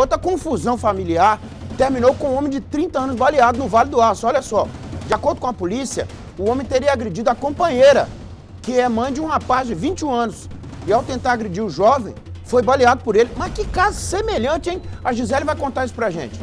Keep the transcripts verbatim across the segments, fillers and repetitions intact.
Outra confusão familiar terminou com um homem de trinta anos baleado no Vale do Aço. Olha só, de acordo com a polícia, o homem teria agredido a companheira, que é mãe de um rapaz de vinte e um anos. E ao tentar agredir o jovem, foi baleado por ele. Mas que caso semelhante, hein? A Gisele vai contar isso pra gente.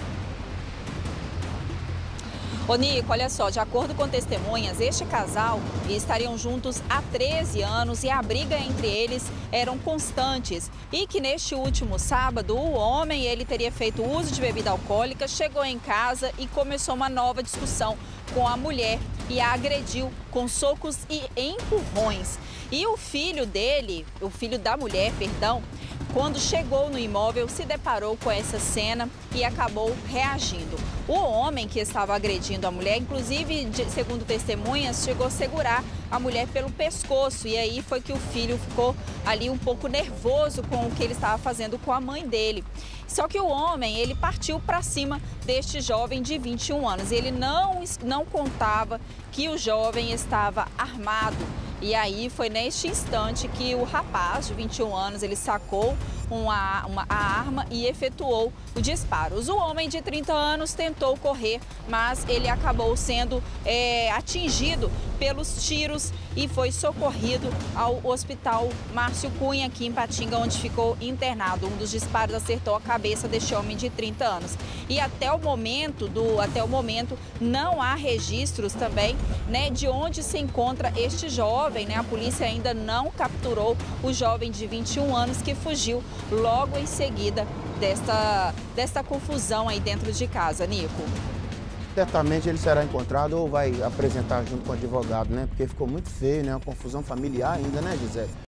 Ô Nico, olha só, de acordo com testemunhas, este casal estariam juntos há treze anos e a briga entre eles eram constantes. E que neste último sábado, o homem, ele teria feito uso de bebida alcoólica, chegou em casa e começou uma nova discussão com a mulher e a agrediu com socos e empurrões. E o filho dele, o filho da mulher, perdão, quando chegou no imóvel, se deparou com essa cena e acabou reagindo. O homem que estava agredindo a mulher, inclusive, segundo testemunhas, chegou a segurar a mulher pelo pescoço. E aí foi que o filho ficou ali um pouco nervoso com o que ele estava fazendo com a mãe dele. Só que o homem, ele partiu para cima deste jovem de vinte e um anos. Ele não, não contava que o jovem estava armado. E aí foi neste instante que o rapaz de vinte e um anos, ele sacou uma, uma, a arma e efetuou o disparo. O homem de trinta anos tentou correr, mas ele acabou sendo é, atingido pelos tiros e foi socorrido ao Hospital Márcio Cunha, aqui em Patinga, onde ficou internado. Um dos disparos acertou a cabeça deste homem de trinta anos. E até o momento, do, até o momento não há registros também, né, de onde se encontra este jovem. Né? A polícia ainda não capturou o jovem de vinte e um anos que fugiu logo em seguida desta, desta confusão aí dentro de casa, Nico. Certamente ele será encontrado ou vai apresentar junto com o advogado, né? Porque ficou muito feio, né? Uma confusão familiar ainda, né, Gisele?